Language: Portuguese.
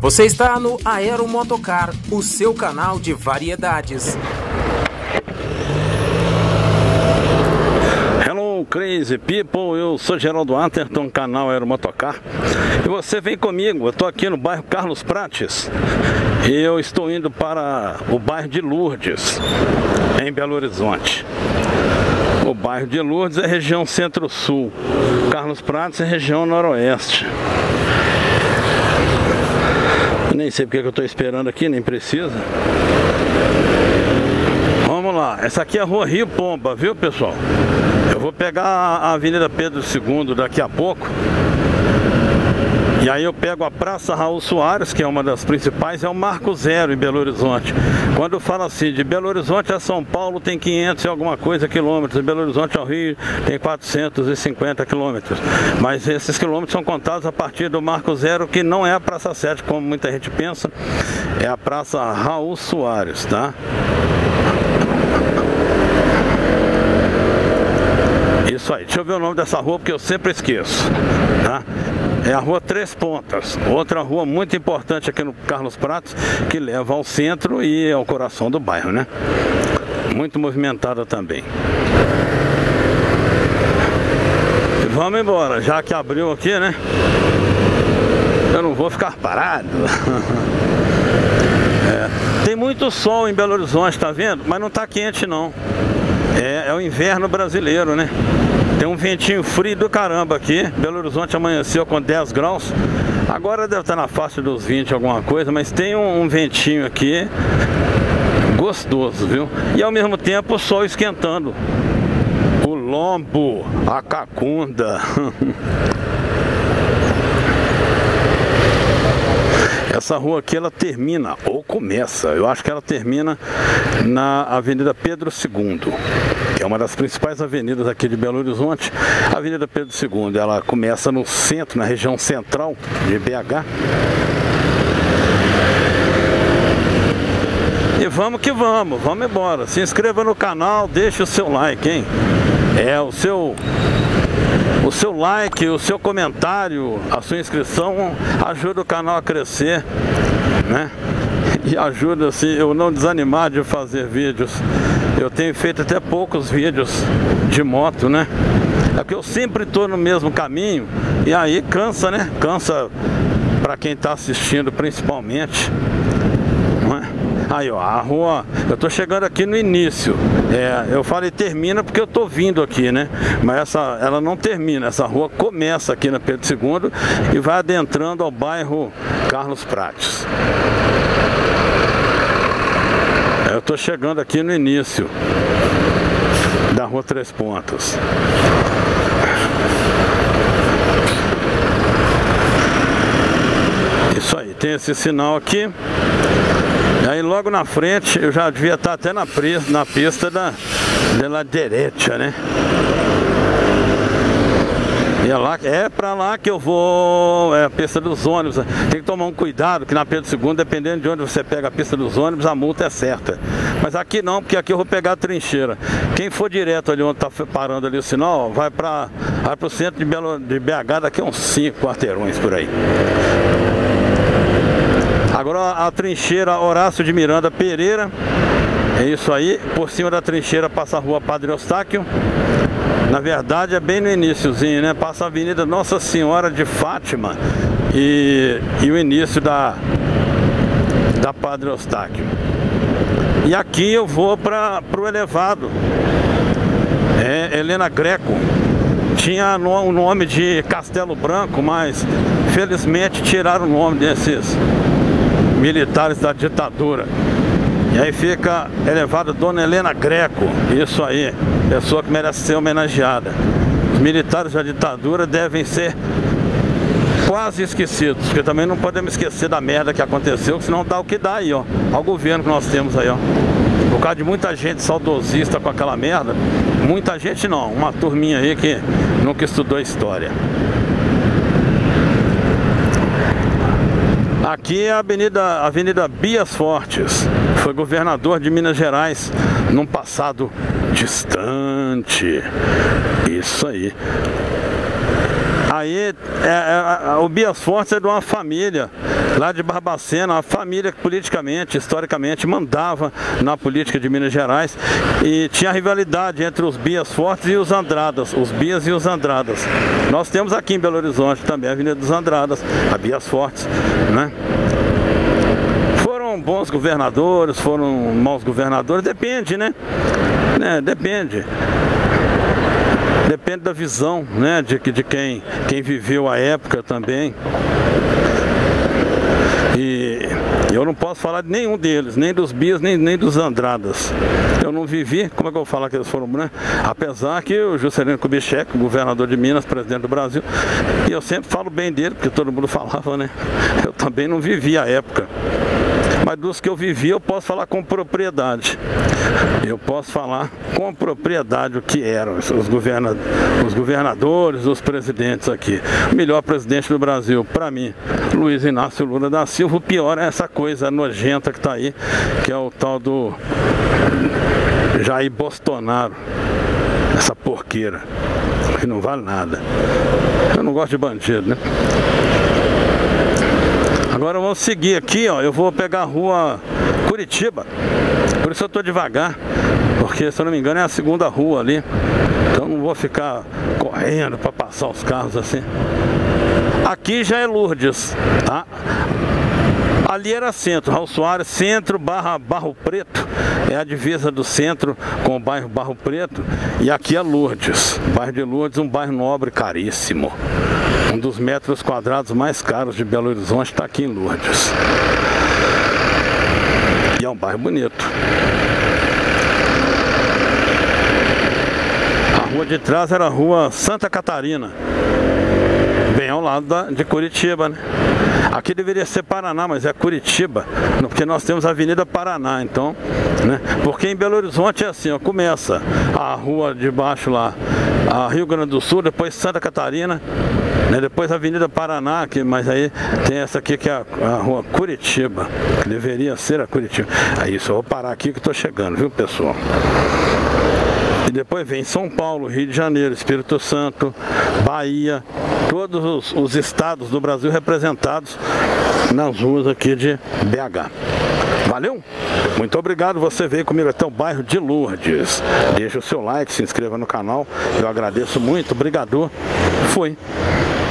Você está no Aero Motocar, o seu canal de variedades. Hello Crazy People, eu sou Geraldo Atherton, canal Aero Motocar. E você vem comigo, eu estou aqui no bairro Carlos Prates. E eu estou indo para o bairro de Lourdes, em Belo Horizonte. O bairro de Lourdes é região centro-sul, Carlos Prates é região noroeste. Nem sei porque que eu estou esperando aqui, nem precisa. Vamos lá, essa aqui é a rua Rio Pomba, viu pessoal? Eu vou pegar a Avenida Pedro II daqui a pouco. E aí eu pego a Praça Raul Soares, que é uma das principais, é o Marco Zero em Belo Horizonte. Quando eu falo assim, de Belo Horizonte a São Paulo tem 500 e alguma coisa quilômetros, de Belo Horizonte ao Rio tem 450 quilômetros. Mas esses quilômetros são contados a partir do Marco Zero, que não é a Praça 7, como muita gente pensa, é a Praça Raul Soares, tá? Isso aí, deixa eu ver o nome dessa rua porque eu sempre esqueço, tá? É a Rua Três Pontas, outra rua muito importante aqui no Carlos Prates, que leva ao centro e ao coração do bairro, né? Muito movimentada também. E vamos embora, já que abriu aqui, né? Eu não vou ficar parado. Tem muito sol em Belo Horizonte, tá vendo? Mas não tá quente não. É o inverno brasileiro, né? Tem um ventinho frio do caramba aqui. Belo Horizonte amanheceu com 10 graus. Agora deve estar na faixa dos 20 alguma coisa, mas tem um ventinho aqui gostoso, viu? E ao mesmo tempo o sol esquentando. O lombo, a cacunda. Essa rua aqui ela termina, ou começa, eu acho que ela termina na Avenida Pedro II, que é uma das principais avenidas aqui de Belo Horizonte. A Avenida Pedro II, ela começa no centro, na região central de BH. E vamos que vamos embora. Se inscreva no canal, deixe o seu like, hein? O seu like, o seu comentário, a sua inscrição ajuda o canal a crescer, né? E ajuda assim eu não desanimar de fazer vídeos. Eu tenho feito até poucos vídeos de moto, né? É que eu sempre estou no mesmo caminho e aí cansa, né? Cansa para quem está assistindo principalmente, não é? Aí ó, a rua, eu tô chegando aqui no início. Eu falei termina porque eu tô vindo aqui, né? Mas ela não termina, essa rua começa aqui na Pedro II e vai adentrando ao bairro Carlos Prates. Eu tô chegando aqui no início da Rua Três Pontas. Isso aí, tem esse sinal aqui. E aí logo na frente eu já devia estar até na pista da direita, né? E é pra lá que eu vou, é a pista dos ônibus. Tem que tomar um cuidado que na Pedro II, dependendo de onde você pega a pista dos ônibus, a multa é certa. Mas aqui não, porque aqui eu vou pegar a trincheira. Quem for direto ali onde tá parando ali o sinal, vai pro centro de BH daqui a uns 5 quarteirões por aí. Agora a trincheira Horácio de Miranda Pereira, é isso aí, por cima da trincheira passa a rua Padre Eustáquio, na verdade é bem no iniciozinho, né? Passa a Avenida Nossa Senhora de Fátima e o início da Padre Eustáquio. E aqui eu vou para o elevado, Helena Greco. Tinha o nome de Castelo Branco, mas felizmente tiraram o nome desses militares da ditadura. E aí fica elevado Dona Helena Greco. Isso aí, pessoa que merece ser homenageada. Os militares da ditadura devem ser quase esquecidos, porque também não podemos esquecer da merda que aconteceu, senão dá o que dá aí, ó. Olha o governo que nós temos aí, ó. Por causa de muita gente saudosista com aquela merda. Muita gente não, uma turminha aí que nunca estudou história. Aqui é a Avenida Bias Fortes. Foi governador de Minas Gerais num passado distante. Isso aí. Aí o Bias Fortes é de uma família lá de Barbacena, a família que politicamente, historicamente, mandava na política de Minas Gerais, e tinha rivalidade entre os Bias Fortes e os Andradas, os Bias e os Andradas. Nós temos aqui em Belo Horizonte também a Avenida dos Andradas, a Bias Fortes, né? Foram bons governadores, foram maus governadores, depende, né? Depende da visão, né, de quem viveu a época também. E eu não posso falar de nenhum deles, nem dos Bias, nem dos Andradas. Eu não vivi, como é que eu vou falar que eles foram, né? Apesar que o Juscelino Kubitschek, governador de Minas, presidente do Brasil, e eu sempre falo bem dele, porque todo mundo falava, né? Eu também não vivi a época. Mas dos que eu vivi, eu posso falar com propriedade. Eu posso falar com propriedade o que eram os governadores, os presidentes aqui. O melhor presidente do Brasil, para mim, Luiz Inácio Lula da Silva. O pior é essa coisa nojenta que está aí, que é o tal do Jair Bolsonaro. Essa porqueira, que não vale nada. Eu não gosto de bandido, né? Agora vamos seguir aqui, ó. Eu vou pegar a rua Curitiba. Por isso eu tô devagar, porque se eu não me engano é a segunda rua ali. Então não vou ficar correndo para passar os carros assim. Aqui já é Lourdes, tá? Ali era centro, Raul Soares, centro Barro Preto. É a divisa do centro com o bairro Barro Preto. E aqui é Lourdes. O bairro de Lourdes, um bairro nobre caríssimo. Um dos metros quadrados mais caros de Belo Horizonte está aqui em Lourdes. E é um bairro bonito. A rua de trás era a rua Santa Catarina, bem ao lado de Curitiba, né? Aqui deveria ser Paraná, mas é Curitiba, porque nós temos a Avenida Paraná, então, né? Porque em Belo Horizonte é assim, ó, começa a rua de baixo lá, a Rio Grande do Sul, depois Santa Catarina, né? Depois a Avenida Paraná, mas aí tem essa aqui que é a rua Curitiba, que deveria ser a Curitiba. Aí só vou parar aqui que estou chegando, viu, pessoal? E depois vem São Paulo, Rio de Janeiro, Espírito Santo, Bahia, todos os estados do Brasil representados nas ruas aqui de BH. Valeu? Muito obrigado, você veio comigo até o bairro de Lourdes. Deixa o seu like, se inscreva no canal, eu agradeço muito, obrigado, fui.